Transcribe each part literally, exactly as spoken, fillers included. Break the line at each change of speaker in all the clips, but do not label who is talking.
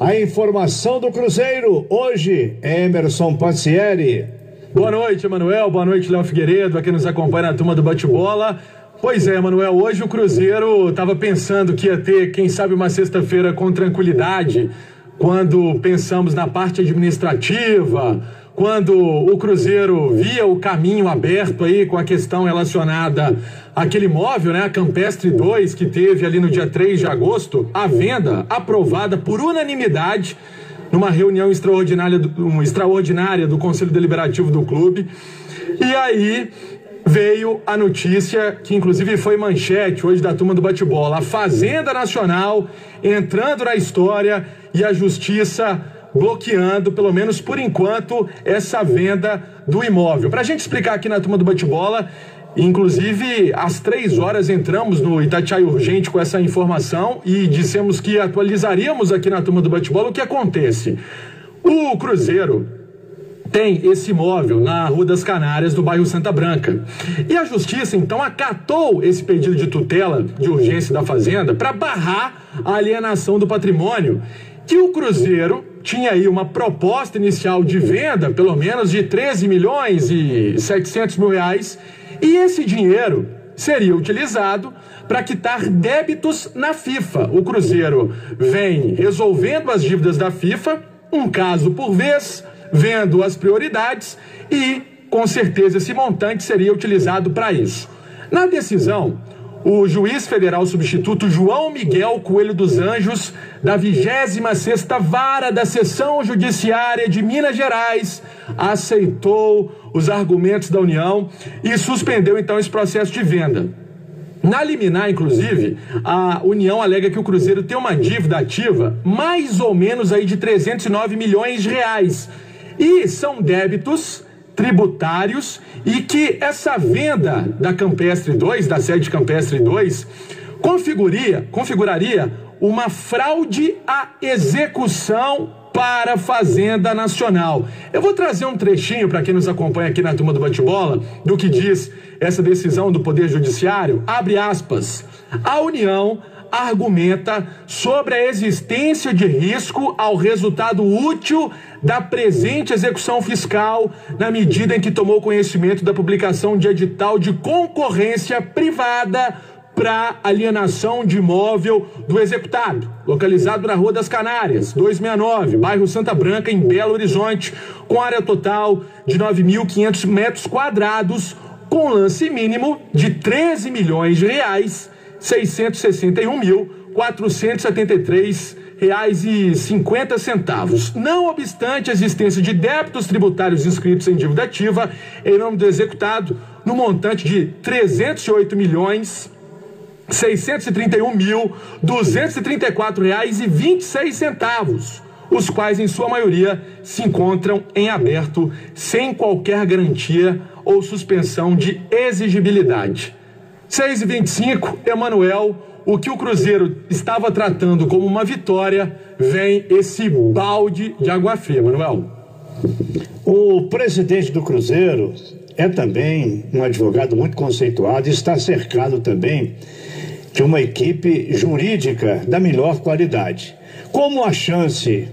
a informação do Cruzeiro. Hoje, Emerson Pansieri.
Boa noite, Emanuel. Boa noite, Léo Figueiredo, aqui nos acompanha na turma do Bate-Bola. Pois é, Emanuel, hoje o Cruzeiro estava pensando que ia ter, quem sabe, uma sexta-feira com tranquilidade, quando pensamos na parte administrativa, quando o Cruzeiro via o caminho aberto aí com a questão relacionada àquele imóvel, né, a Campestre dois, que teve ali no dia três de agosto, a venda aprovada por unanimidade numa reunião extraordinária do, um, extraordinária do Conselho Deliberativo do clube. E aí veio a notícia, que inclusive foi manchete hoje da turma do Bate-Bola: a Fazenda Nacional entrando na história e a Justiça bloqueando, pelo menos por enquanto, essa venda do imóvel. Para a gente explicar aqui na turma do Bate-Bola, inclusive às três horas entramos no Itatiaia Urgente com essa informação e dissemos que atualizaríamos aqui na turma do Bate-Bola o que acontece. O Cruzeiro tem esse imóvel na Rua das Canárias, do bairro Santa Branca. E a Justiça, então, acatou esse pedido de tutela de urgência da Fazenda para barrar a alienação do patrimônio, que o Cruzeiro tinha aí uma proposta inicial de venda, pelo menos de treze milhões e setecentos mil reais, e esse dinheiro seria utilizado para quitar débitos na FIFA. O Cruzeiro vem resolvendo as dívidas da FIFA, um caso por vez, vendo as prioridades, e com certeza esse montante seria utilizado para isso. Na decisão, o juiz federal substituto João Miguel Coelho dos Anjos, da vigésima sexta Vara da Seção Judiciária de Minas Gerais, aceitou os argumentos da União e suspendeu então esse processo de venda. Na liminar, inclusive, a União alega que o Cruzeiro tem uma dívida ativa mais ou menos aí de trezentos e nove milhões de reais. E são débitos tributários, e que essa venda da Campestre dois, da sede Campestre dois, configuraria, configuraria uma fraude à execução para a Fazenda Nacional. Eu vou trazer um trechinho para quem nos acompanha aqui na turma do Bate-Bola do que diz essa decisão do Poder Judiciário. Abre aspas. A União argumenta sobre a existência de risco ao resultado útil da presente execução fiscal, na medida em que tomou conhecimento da publicação de edital de concorrência privada para alienação de imóvel do executado, localizado na Rua das Canárias, duzentos e sessenta e nove, bairro Santa Branca, em Belo Horizonte, com área total de nove mil e quinhentos metros quadrados, com lance mínimo de treze milhões de reais, seiscentos e sessenta e um mil, quatrocentos e setenta e três reais e cinquenta centavos. Não obstante a existência de débitos tributários inscritos em dívida ativa em nome do executado, no montante de trezentos e oito milhões, seiscentos e trinta e um mil, duzentos e trinta e quatro reais e vinte e seis centavos, os quais em sua maioria se encontram em aberto sem qualquer garantia ou suspensão de exigibilidade. seis e vinte e cinco, Emanuel, o que o Cruzeiro estava tratando como uma vitória, vem esse balde de água fria, Emanuel.
O presidente do Cruzeiro é também um advogado muito conceituado e está cercado também de uma equipe jurídica da melhor qualidade. Como a chance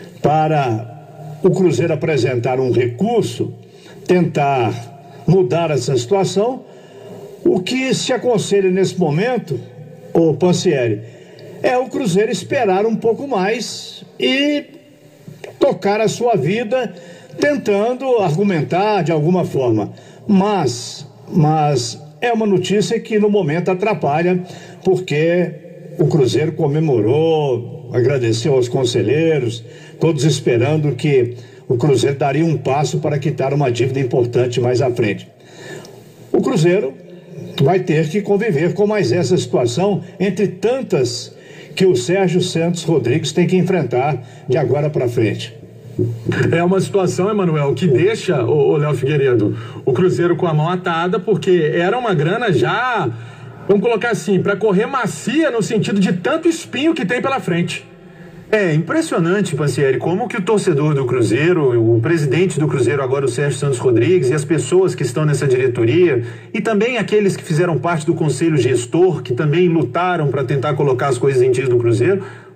para o Cruzeiro apresentar um recurso, tentar mudar essa situação, o que se aconselha nesse momento, ô Pansieri, é o Cruzeiro esperar um pouco mais e tocar a sua vida tentando argumentar de alguma forma. Mas, mas é uma notícia que no momento atrapalha, porque o Cruzeiro comemorou, agradeceu aos conselheiros, todos esperando que o Cruzeiro daria um passo para quitar uma dívida importante mais à frente. O Cruzeiro vai ter que conviver com mais essa situação, entre tantas que o Sérgio Santos Rodrigues tem que enfrentar de agora para frente.
É uma situação, Emanuel, que deixa o, o Léo Figueiredo, o Cruzeiro com a mão atada, porque era uma grana já, vamos colocar assim, para correr macia no sentido de tanto espinho que tem pela frente.
É impressionante, Pansieri, como que o torcedor do Cruzeiro, o presidente do Cruzeiro agora, o Sérgio Santos Rodrigues, e as pessoas que estão nessa diretoria, e também aqueles que fizeram parte do conselho gestor, que também lutaram para tentar colocar as coisas em dias no Cruzeiro,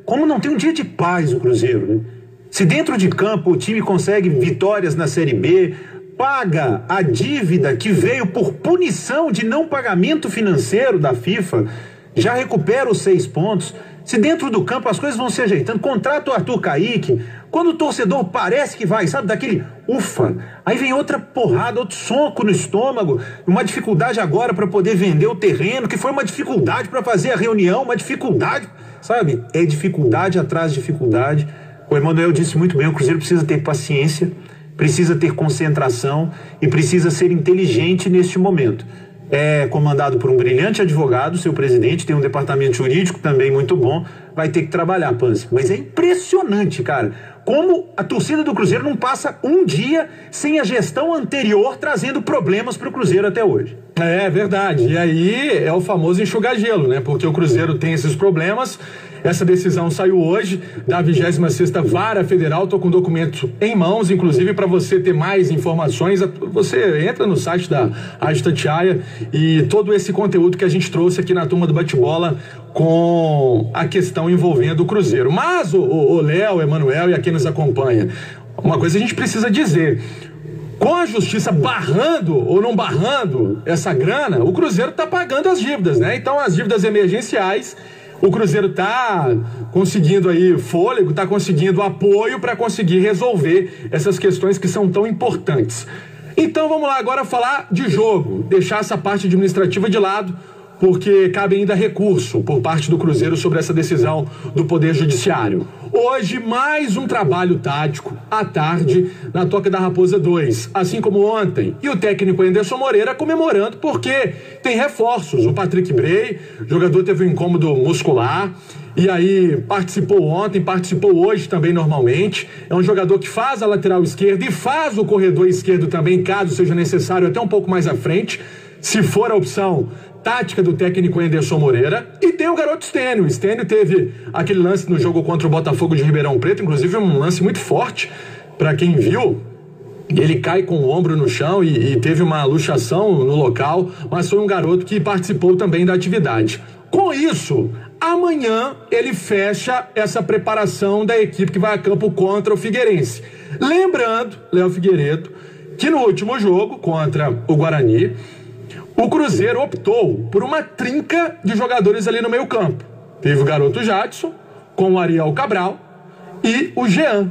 como não tem um dia de paz o Cruzeiro, né? Se dentro de campo o time consegue vitórias na Série B, paga a dívida que veio por punição de não pagamento financeiro da FIFA, já recupera os seis pontos. Se dentro do campo as coisas vão se ajeitando, contrata o Arthur Caíque, quando o torcedor parece que vai, sabe, daquele ufa, aí vem outra porrada, outro soco no estômago, uma dificuldade agora para poder vender o terreno, que foi uma dificuldade para fazer a reunião, uma dificuldade, sabe, é dificuldade atrás de dificuldade. O Emanuel disse muito bem, o Cruzeiro precisa ter paciência, precisa ter concentração e precisa ser inteligente neste momento. É comandado por um brilhante advogado, seu presidente, tem um departamento jurídico também muito bom, vai ter que trabalhar, Panzi. Mas é impressionante, cara, como a torcida do Cruzeiro não passa um dia sem a gestão anterior trazendo problemas para o Cruzeiro até hoje.
É verdade, e aí é o famoso enxugar gelo, né? Porque o Cruzeiro tem esses problemas. Essa decisão saiu hoje da vigésima sexta Vara Federal. Estou com o documento em mãos, inclusive para você ter mais informações, você entra no site da Rádio Itatiaia e todo esse conteúdo que a gente trouxe aqui na turma do bate-bola com a questão envolvendo o Cruzeiro. Mas o Léo, Emanuel e a quem nos acompanha, uma coisa a gente precisa dizer: com a justiça barrando ou não barrando essa grana, o Cruzeiro está pagando as dívidas, né? Então as dívidas emergenciais, o Cruzeiro está conseguindo aí fôlego, está conseguindo apoio para conseguir resolver essas questões que são tão importantes. Então vamos lá agora falar de jogo, deixar essa parte administrativa de lado, porque cabe ainda recurso por parte do Cruzeiro sobre essa decisão do Poder Judiciário. Hoje, mais um trabalho tático, à tarde, na Toca da Raposa dois, assim como ontem. E o técnico Anderson Moreira comemorando porque tem reforços. O Patrick Bray, jogador teve um incômodo muscular, e aí participou ontem, participou hoje também normalmente. É um jogador que faz a lateral esquerda e faz o corredor esquerdo também, caso seja necessário, até um pouco mais à frente, se for a opção tática do técnico Anderson Moreira. E tem o garoto Stênio. O Stênio teve aquele lance no jogo contra o Botafogo de Ribeirão Preto, inclusive um lance muito forte, para quem viu. Ele cai com o ombro no chão e, e teve uma luxação no local, mas foi um garoto que participou também da atividade. Com isso, amanhã ele fecha essa preparação da equipe que vai a campo contra o Figueirense. Lembrando, Léo Figueiredo, que no último jogo contra o Guarani, o Cruzeiro optou por uma trinca de jogadores ali no meio campo. Teve o garoto Jadson, com o Ariel Cabral e o Jean.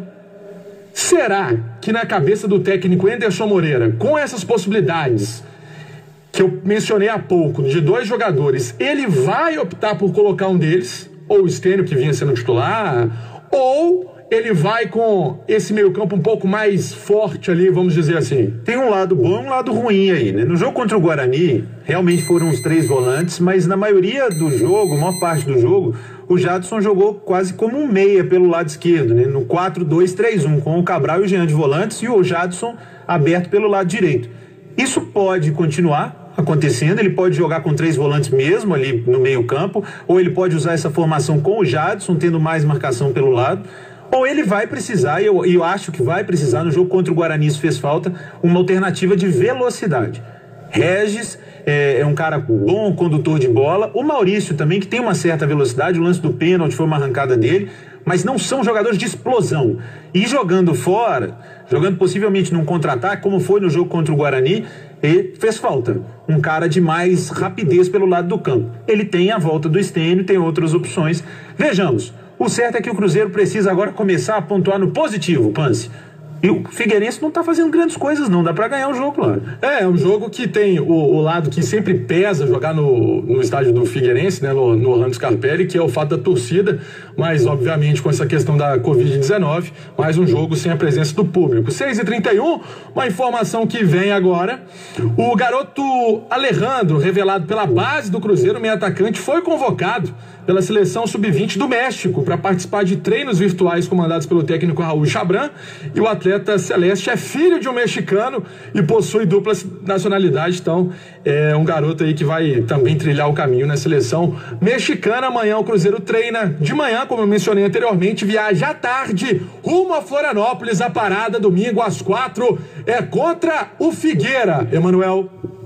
Será que na cabeça do técnico Anderson Moreira, com essas possibilidades que eu mencionei há pouco, de dois jogadores, ele vai optar por colocar um deles, ou o Stênio, que vinha sendo titular, ou ele vai com esse meio campo um pouco mais forte ali, vamos dizer assim?
Tem um lado bom e um lado ruim aí, né? No jogo contra o Guarani, realmente foram os três volantes, mas na maioria do jogo, a maior parte do jogo, o Jadson jogou quase como um meia pelo lado esquerdo, né? No quatro dois três um, com o Cabral e o Jean de volantes e o Jadson aberto pelo lado direito. Isso pode continuar acontecendo, ele pode jogar com três volantes mesmo ali no meio campo, ou ele pode usar essa formação com o Jadson, tendo mais marcação pelo lado, ou ele vai precisar, e eu, eu acho que vai precisar, no jogo contra o Guarani isso fez falta, uma alternativa de velocidade. Regis é, é um cara bom, condutor de bola, o Maurício também, que tem uma certa velocidade, o lance do pênalti foi uma arrancada dele, mas não são jogadores de explosão. E jogando fora, jogando possivelmente num contra-ataque, como foi no jogo contra o Guarani, ele fez falta. Um cara de mais rapidez pelo lado do campo. Ele tem a volta do Stênio, tem outras opções. Vejamos, o certo é que o Cruzeiro precisa agora começar a pontuar no positivo, Panzi. E o Figueirense não tá fazendo grandes coisas, não. Dá pra ganhar o jogo lá.
É, é um jogo que tem o, o lado que sempre pesa jogar no, no estádio do Figueirense, né, no, no Orlando Scarpelli, que é o fato da torcida, mas obviamente com essa questão da covid dezenove, mais um jogo sem a presença do público. seis e trinta e um, uma informação que vem agora. O garoto Alejandro, revelado pela base do Cruzeiro, meio atacante, foi convocado pela seleção sub vinte do México para participar de treinos virtuais comandados pelo técnico Raul Chabran, e o atleta celeste é filho de um mexicano e possui dupla nacionalidade, então é um garoto aí que vai também trilhar o caminho na seleção mexicana. Amanhã o Cruzeiro treina de manhã, como eu mencionei anteriormente, viaja à tarde rumo a Florianópolis. A parada domingo às quatro é contra o Figueira. Emanuel.